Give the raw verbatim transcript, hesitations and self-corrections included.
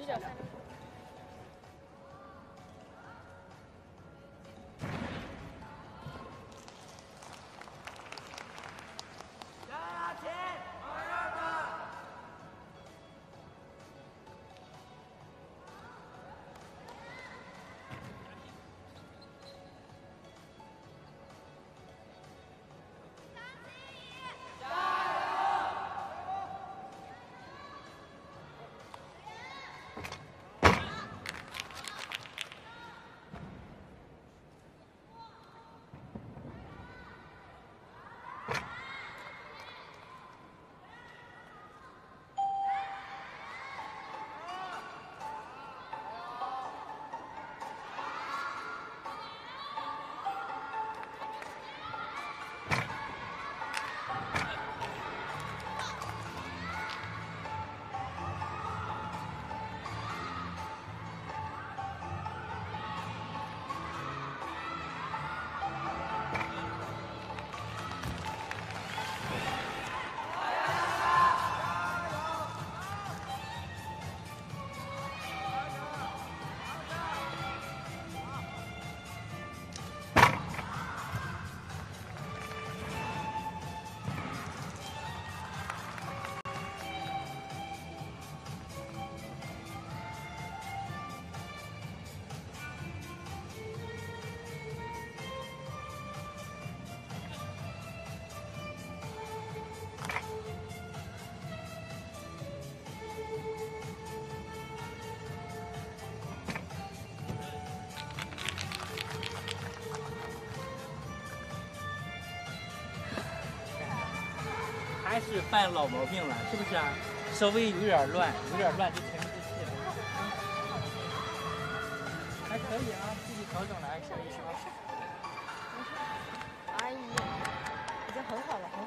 脚下。 还是犯老毛病了，是不是啊？稍微有点乱，有点乱就沉不住气了。还可以啊，自己调整了，还可以是吧？ 阿姨，已经很好了。